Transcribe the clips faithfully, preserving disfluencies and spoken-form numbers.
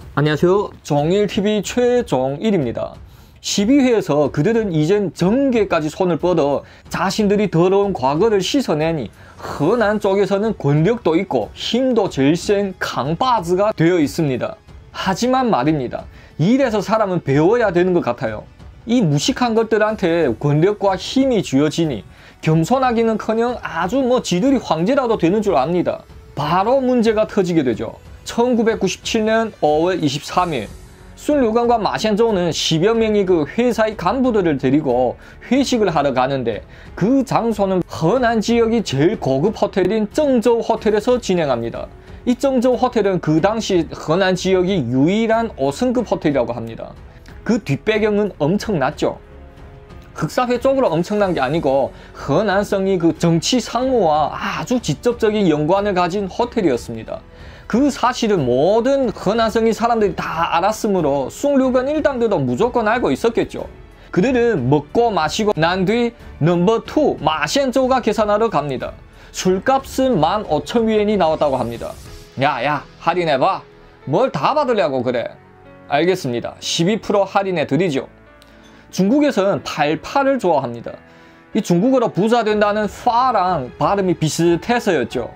안녕하세요. 정일티비 최정일입니다. 십이 회에서 그들은 이젠 정계까지 손을 뻗어 자신들이 더러운 과거를 씻어내니河南쪽에서는 권력도 있고 힘도 제일 센 강바즈가 되어 있습니다. 하지만 말입니다. 이래서 사람은 배워야 되는 것 같아요. 이 무식한 것들한테 권력과 힘이 쥐어지니 겸손하기는커녕 아주 뭐 지들이 황제라도 되는 줄 압니다. 바로 문제가 터지게 되죠. 천구백구십칠 년 오월 이십삼일 순류관과 마시안저우는 십여 명이 그 회사의 간부들을 데리고 회식을 하러 가는데 그 장소는河南지역이 제일 고급 호텔인 정저우 호텔에서 진행합니다. 이 정저우 호텔은 그 당시河南지역이 유일한 오 승급 호텔이라고 합니다. 그 뒷배경은 엄청났죠. 흑사회 쪽으로 엄청난 게 아니고河南省이 그 정치 상무와 아주 직접적인 연관을 가진 호텔이었습니다. 그 사실을 모든河南省의 사람들이 다 알았으므로 숭류관 일당들도 무조건 알고 있었겠죠. 그들은 먹고 마시고 난 뒤 넘버 투 마시안저우가 계산하러 갑니다. 술값은 만 오천 위엔이 나왔다고 합니다. 야야 할인해봐. 뭘 다 받으려고 그래. 알겠습니다. 십이 퍼센트 할인해 드리죠. 중국에서는 팔팔을 좋아합니다. 이 중국어로 부자 된다는 파랑 발음이 비슷해서였죠.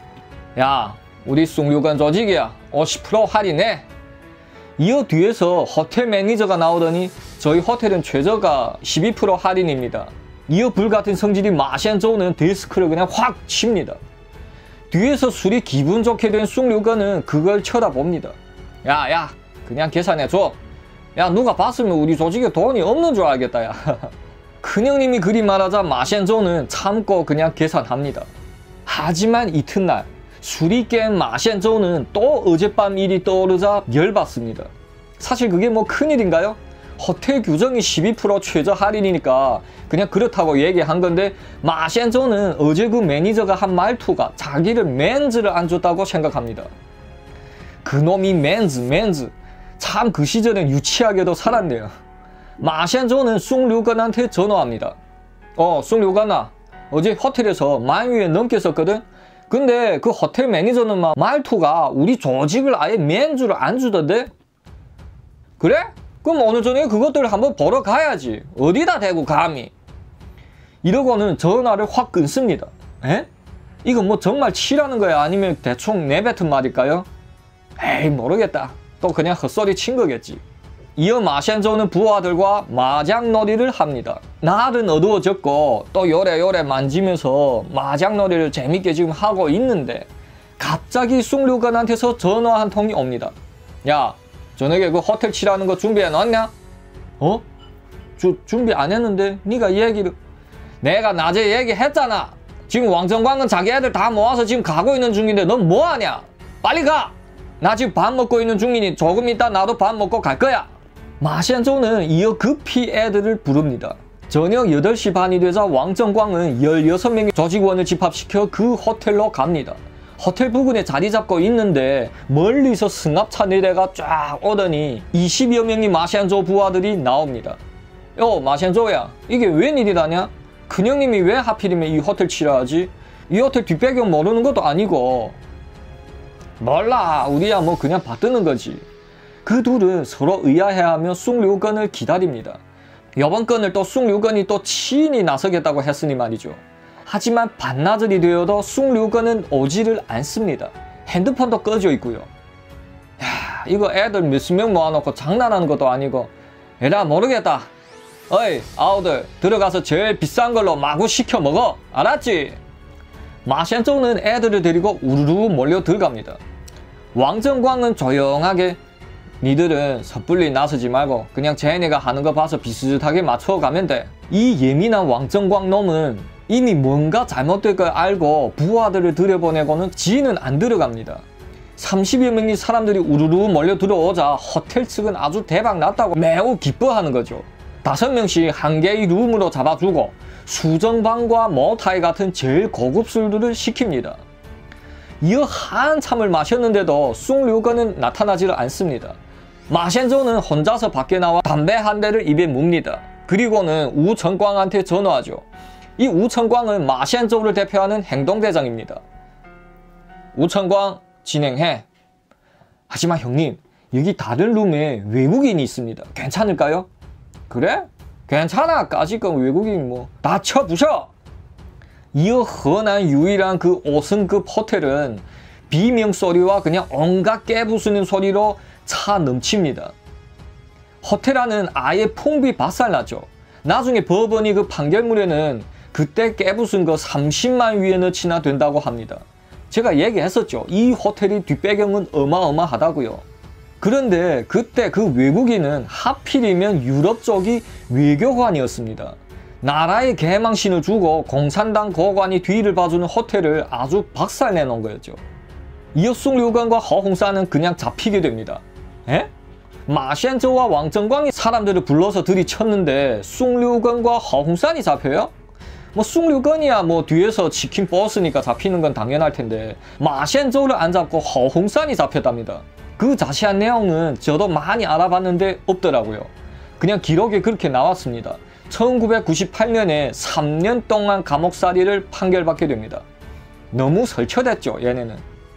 야 우리 숭류관 조직이야. 오십 퍼센트 할인해. 이어 뒤에서 호텔 매니저가 나오더니 저희 호텔은 최저가 십이 퍼센트 할인입니다. 이어 불같은 성질이 마시안저우는 데스크를 그냥 확 칩니다. 뒤에서 술이 기분 좋게 된 숭류관은 그걸 쳐다봅니다. 야야 그냥 계산해줘. 야 누가 봤으면 우리 조직에 돈이 없는 줄 알겠다 야. 큰형님이 그리 말하자 마시안저우는 참고 그냥 계산합니다. 하지만 이튿날 술이 깬 마시안저우는 또 어젯밤 일이 떠오르자 열받습니다. 사실 그게 뭐 큰일인가요? 호텔 규정이 십이 퍼센트 최저 할인이니까 그냥 그렇다고 얘기한 건데 마시안저우는 어제 그 매니저가 한 말투가 자기를 맨즈를 안 줬다고 생각합니다. 그놈이 맨즈 맨즈 참 그 시절엔 유치하게도 살았네요. 마시안저우는 숭류관한테 전화합니다. 어 숭류관아 어제 호텔에서 만 위엔 넘게 썼거든? 근데 그 호텔 매니저는 막 말투가 우리 조직을 아예 맨주를 안 주던데? 그래? 그럼 오늘 저녁에 그것들을 한번 보러 가야지. 어디다 대고 감히. 이러고는 전화를 확 끊습니다. 에? 이거 뭐 정말 치라는 거야? 아니면 대충 내뱉은 말일까요? 에이 모르겠다. 또 그냥 헛소리 친 거겠지. 이어 마시안저우는 부하들과 마장놀이를 합니다. 날은 어두워졌고 또 요래요래 만지면서 마장놀이를 재밌게 지금 하고 있는데 갑자기 숭류관한테서 전화 한 통이 옵니다. 야 저녁에 그 호텔 칠하는 거 준비해 놨냐? 어? 주, 준비 안 했는데 네가 얘기를... 내가 낮에 얘기했잖아. 지금 왕정광은 자기 애들 다 모아서 지금 가고 있는 중인데 넌 뭐하냐? 빨리 가! 나 지금 밥 먹고 있는 중이니 조금 이따 나도 밥 먹고 갈 거야. 마시안저우는 이어 급히 애들을 부릅니다. 저녁 여덟 시 반이 되자 왕정광은 열여섯 명의 조직원을 집합시켜 그 호텔로 갑니다. 호텔 부근에 자리 잡고 있는데 멀리서 승합차 네 대가 쫙 오더니 이십여 명의 마시안저우 부하들이 나옵니다. 요 마시안저우야 이게 웬일이라냐? 큰형님이 왜 하필이면 이 호텔 치러하지? 이 호텔 뒷배경 모르는 것도 아니고. 몰라 우리야 뭐 그냥 받드는 거지. 그 둘은 서로 의아해하며 숭류관을 기다립니다. 이번 건을 또 숭류관이 또 치인이 나서겠다고 했으니 말이죠. 하지만 반나절이 되어도 숭류관은 오지를 않습니다. 핸드폰도 꺼져 있고요. 야 이거 애들 몇십 명 모아놓고 장난하는 것도 아니고. 에라 모르겠다. 어이 아우들 들어가서 제일 비싼 걸로 마구 시켜 먹어. 알았지? 마시안저우는 애들을 데리고 우르르 몰려 들어갑니다. 왕정광은 조용하게 니들은 섣불리 나서지 말고 그냥 쟤네가 하는 거 봐서 비슷하게 맞춰가면 돼. 이 예민한 왕정광 놈은 이미 뭔가 잘못될 걸 알고 부하들을 들여보내고는 지는 안 들어갑니다. 삼십여 명의 사람들이 우르르 몰려 들어오자 호텔 측은 아주 대박 났다고 매우 기뻐하는 거죠. 다섯 명씩 한 개의 룸으로 잡아주고 수정방과 모타이 같은 제일 고급 술들을 시킵니다. 이어 한참을 마셨는데도 숭류관은 나타나지를 않습니다. 마시안저우는 혼자서 밖에 나와 담배 한 대를 입에 뭅니다. 그리고는 우천광한테 전화하죠. 이 우천광은 마시안저우를 대표하는 행동대장입니다. 우천광 진행해. 하지만 형님 여기 다른 룸에 외국인이 있습니다. 괜찮을까요? 그래? 괜찮아. 까짓건 외국인 뭐 다 쳐부셔. 이어河南 유일한 그 오 성급 호텔은 비명 소리와 그냥 온갖 깨부수는 소리로 차 넘칩니다. 호텔 안은 아예 풍비 박살나죠. 나중에 법원이 그 판결문에는 그때 깨부순 거 삼십만 위엔어치나 된다고 합니다. 제가 얘기했었죠. 이 호텔이 뒷배경은 어마어마하다고요. 그런데 그때 그 외국인은 하필이면 유럽 쪽이 외교관이었습니다. 나라의 개망신을 주고 공산당 고관이 뒤를 봐주는 호텔을 아주 박살내 놓은 거였죠. 이어 숭류건과 허홍산은 그냥 잡히게 됩니다. 에? 마셴저와 왕정광이 사람들을 불러서 들이쳤는데 숭류건과 허홍산이 잡혀요? 뭐 숭류건이야 뭐 뒤에서 치킨 버스니까 잡히는 건 당연할 텐데 마셴저를 안 잡고 허홍산이 잡혔답니다. 그 자세한 내용은 저도 많이 알아봤는데 없더라고요. 그냥 기록에 그렇게 나왔습니다. 천구백구십팔 년에 삼 년 동안 감옥살이를 판결받게 됩니다. 너무 설쳐됐죠, 얘네는.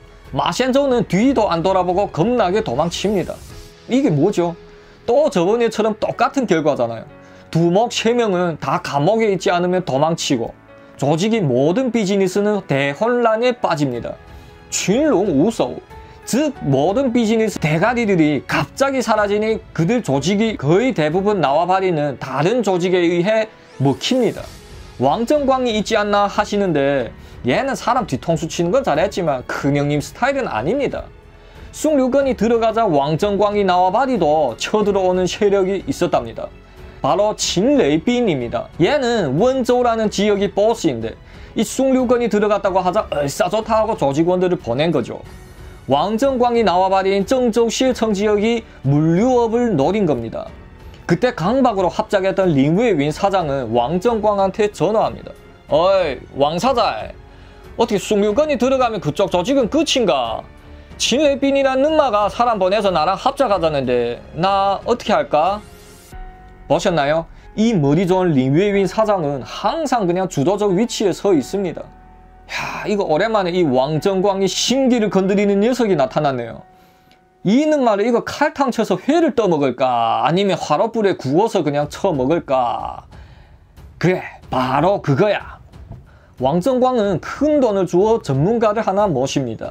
마셴저는 뒤도 안 돌아보고 겁나게 도망칩니다. 이게 뭐죠? 또 저번에처럼 똑같은 결과잖아요. 두목 세 명은 다 감옥에 있지 않으면 도망치고 조직이 모든 비즈니스는 대혼란에 빠집니다. 춘롱 우소. 즉 모든 비즈니스 대가리들이 갑자기 사라지니 그들 조직이 거의 대부분 나와버리는 다른 조직에 의해 먹힙니다. 왕정광이 있지 않나 하시는데 얘는 사람 뒤통수 치는 건 잘했지만 큰형님 스타일은 아닙니다. 숭류건이 들어가자 왕정광이 나와버리도 쳐들어오는 세력이 있었답니다. 바로 진레이빈입니다. 얘는 원조라는 지역이 보스인데 이 숭류건이 들어갔다고 하자 얼싸좋다 하고 조직원들을 보낸 거죠. 왕정광이 나와버린 정州실청 지역이 물류업을 노린 겁니다. 그때 강박으로 합작했던 링웨윈 사장은 왕정광한테 전화합니다. 어이 왕사장, 어떻게 숭류건이 들어가면 그쪽 조직은 끝인가? 진레빈이란 능마가 사람 보내서 나랑 합작하자는데 나 어떻게 할까? 보셨나요? 이 머리 좋은 링웨윈 사장은 항상 그냥 주도적 위치에 서 있습니다. 야, 이거 오랜만에 이 왕정광이 심기를 건드리는 녀석이 나타났네요. 이는 말에 이거 칼탕 쳐서 회를 떠먹을까? 아니면 화롯불에 구워서 그냥 쳐먹을까? 그래, 바로 그거야. 왕정광은 큰 돈을 주어 전문가를 하나 모십니다.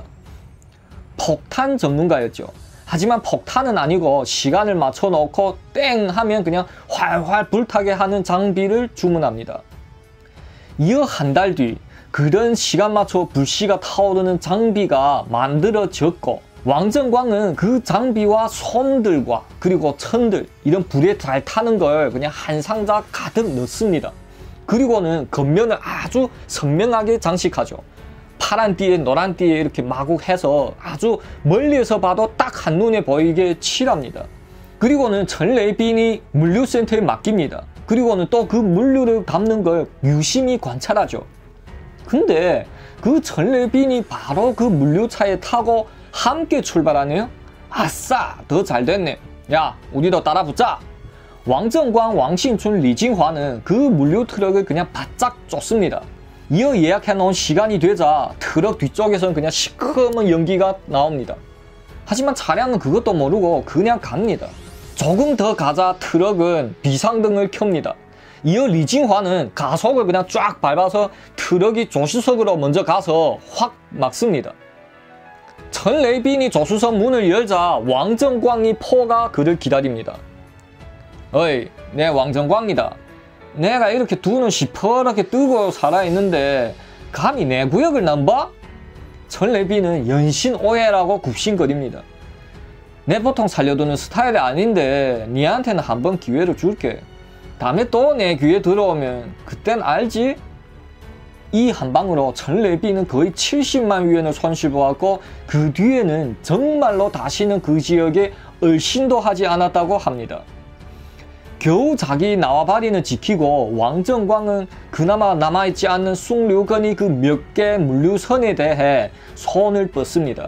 폭탄 전문가였죠. 하지만 폭탄은 아니고 시간을 맞춰놓고 땡 하면 그냥 활활 불타게 하는 장비를 주문합니다. 이어 한 달 뒤 그런 시간 맞춰 불씨가 타오르는 장비가 만들어졌고 왕정광은 그 장비와 손들과 그리고 천들 이런 불에 잘 타는 걸 그냥 한 상자 가득 넣습니다. 그리고는 겉면을 아주 선명하게 장식하죠. 파란 띠에 노란 띠에 이렇게 마구해서 아주 멀리에서 봐도 딱 한눈에 보이게 칠합니다. 그리고는 전레빈이 물류센터에 맡깁니다. 그리고는 또 그 물류를 담는 걸 유심히 관찰하죠. 근데 그 전레빈이 바로 그 물류차에 타고 함께 출발하네요. 아싸, 더 잘됐네. 야, 우리도 따라붙자. 왕정광, 왕신춘, 리징화는 그 물류 트럭을 그냥 바짝 쫓습니다. 이어 예약해놓은 시간이 되자 트럭 뒤쪽에서는 그냥 시커먼 연기가 나옵니다. 하지만 차량은 그것도 모르고 그냥 갑니다. 조금 더 가자 트럭은 비상등을 켭니다. 이어 리징화는 가속을 그냥 쫙 밟아서 트럭이 조수석으로 먼저 가서 확 막습니다. 전레빈이 조수석 문을 열자 왕정광이 포가 그를 기다립니다. 어이, 내 왕정광이다. 내가 이렇게 두 눈 시퍼렇게 뜨고 살아있는데 감히 내 구역을 넘봐? 전레빈은 연신 오해라고 굽신거립니다. 내 보통 살려두는 스타일이 아닌데 니한테는 한번 기회를 줄게. 다음에 또 내 귀에 들어오면 그땐 알지? 이 한방으로 전레빈은 거의 칠십만 위엔을 손실보았고 그 뒤에는 정말로 다시는 그 지역에 얼씬도 하지 않았다고 합니다. 겨우 자기 나와바리는 지키고 왕정광은 그나마 남아있지 않는 숭류건이 그 몇 개 물류선에 대해 손을 뻗습니다.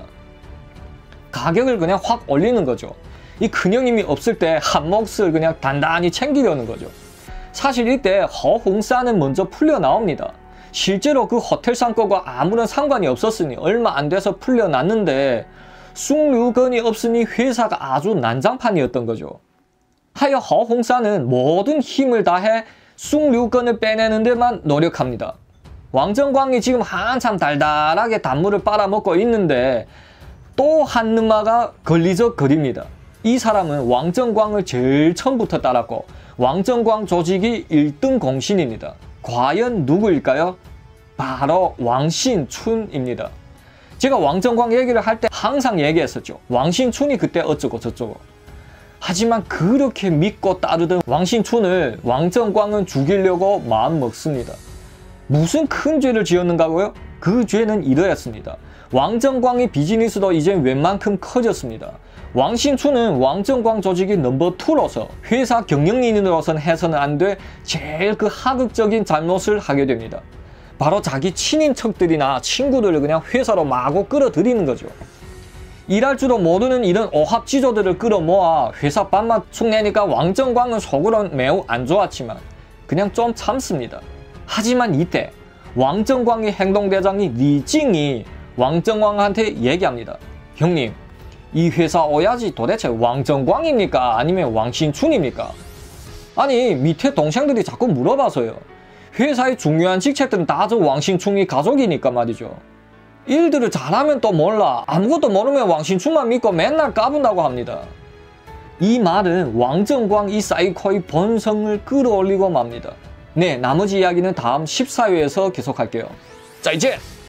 가격을 그냥 확 올리는 거죠. 이 큰형님이 없을 때 한 몫을 그냥 단단히 챙기려는 거죠. 사실 이때 허홍산은 먼저 풀려 나옵니다. 실제로 그 호텔 상권과 아무런 상관이 없었으니 얼마 안 돼서 풀려 났는데 숭류건이 없으니 회사가 아주 난장판이었던 거죠. 하여 허홍사는 모든 힘을 다해 숭류건을 빼내는 데만 노력합니다. 왕정광이 지금 한참 달달하게 단물을 빨아먹고 있는데 또 한 누마가 걸리적거립니다. 이 사람은 왕정광을 제일 처음부터 따랐고 왕정광 조직이 일 등 공신입니다. 과연 누구일까요? 바로 왕신춘입니다. 제가 왕정광 얘기를 할 때 항상 얘기했었죠. 왕신춘이 그때 어쩌고 저쩌고. 하지만 그렇게 믿고 따르던 왕신춘을 왕정광은 죽이려고 마음먹습니다. 무슨 큰 죄를 지었는가고요? 그 죄는 이러했습니다. 왕정광의 비즈니스도 이제 웬만큼 커졌습니다. 왕신춘은 왕정광 조직이 넘버이로서 회사 경영인으로서는 해서는 안 돼 제일 그 하극적인 잘못을 하게 됩니다. 바로 자기 친인척들이나 친구들을 그냥 회사로 마구 끌어들이는 거죠. 일할 줄도 모르는 이런 오합지졸들을 끌어모아 회사 밥맛 축내니까 왕정광은 속으로는 매우 안 좋았지만 그냥 좀 참습니다. 하지만 이때 왕정광의 행동대장이 리징이 왕정광한테 얘기합니다. 형님, 이 회사 오야지 도대체 왕정광입니까? 아니면 왕신춘입니까? 아니, 밑에 동생들이 자꾸 물어봐서요. 회사의 중요한 직책들은 다 저 왕신춘이 가족이니까 말이죠. 일들을 잘하면 또 몰라. 아무것도 모르면 왕신춘만 믿고 맨날 까분다고 합니다. 이 말은 왕정광 이 사이코의 본성을 끌어올리고 맙니다. 네, 나머지 이야기는 다음 십사 회에서 계속할게요. 자, 이제